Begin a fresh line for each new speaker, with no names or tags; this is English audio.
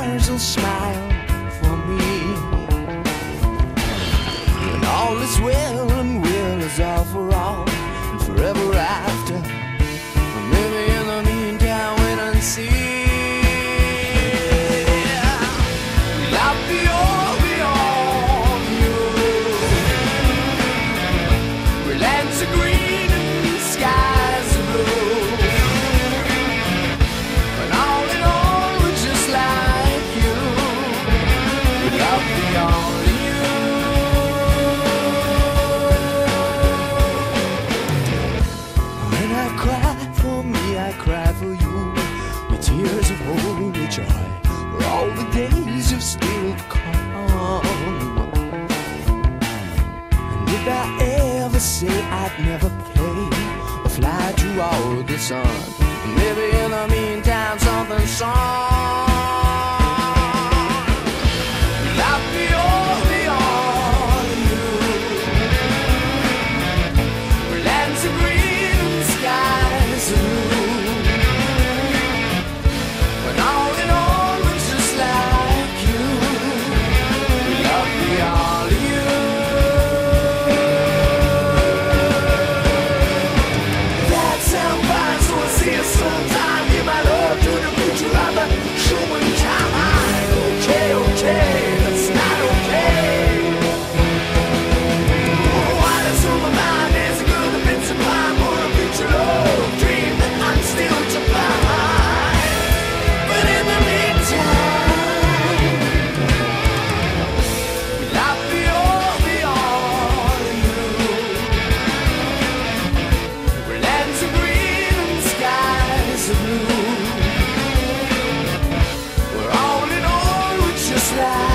stars will smile for me. And all is well and will is all for all, and forever after. And maybe in the meantime wait and see. I'll be all beyond you. Where lands are green and skies are blue. But all in all, we're just like you. I'll be all you. When I cry for me, I cry for you. With tears of holy joy, for all the days you've still come. And did I ever say I'd never play or fly toward the sun? And maybe in the meantime something's strong. I'll be all beyond you. Where lands are green and skies are blue. When all in all we're just like you. I'll be all you. That sound fine, so I'll see you sometime. Give my love to the future of the showing time. Okay, okay, that's not okay. Why does on my mind there's a good that been sublime for a future love dream that I'm still to find. But in the meantime, I'll be all beyond you. Where lands are green and skies are blue. We're all in all, we're just like